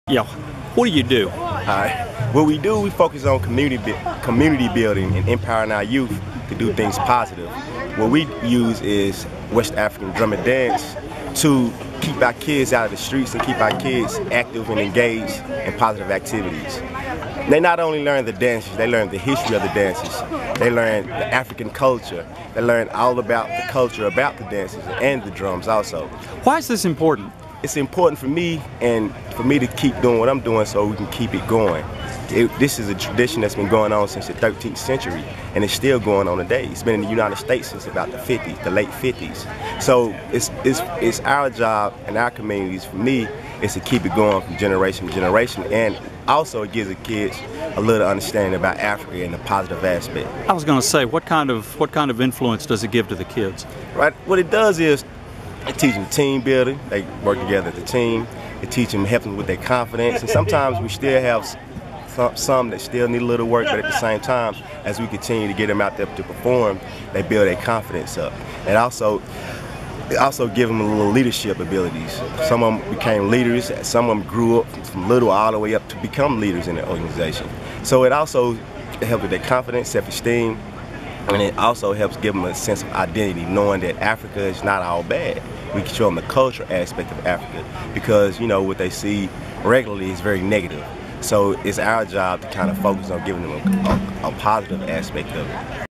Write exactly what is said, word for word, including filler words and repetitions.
Yeah, what do you do? Alright. What we do, we focus on community community building and empowering our youth to do things positive. What we use is West African drum and dance to keep our kids out of the streets and keep our kids active and engaged in positive activities. They not only learn the dances, they learn the history of the dances. They learn the African culture. They learn all about the culture about the dances and the drums also. Why is this important? It's important for me and for me to keep doing what I'm doing so we can keep it going. It, this is a tradition that's been going on since the thirteenth century, and it's still going on today. It's been in the United States since about the fifties, the late fifties. So it's, it's, it's our job and our communities, for me, is to keep it going from generation to generation, and also it gives the kids a little understanding about Africa and the positive aspect. I was going to say, what kind of what kind of influence does it give to the kids? Right. What it does is it teaches them team building. They work together as a team. It teaches them, helps them with their confidence, and sometimes we still have some, some that still need a little work, but at the same time, as we continue to get them out there to perform, they build their confidence up. And also, it also give them a little leadership abilities. Some of them became leaders, some of them grew up from little all the way up to become leaders in the organization. So it also helps with their confidence, self-esteem, and it also helps give them a sense of identity, knowing that Africa is not all bad. We can show them the cultural aspect of Africa, because, you know, what they see regularly is very negative. So it's our job to kind of focus on giving them a, a, a positive aspect of it.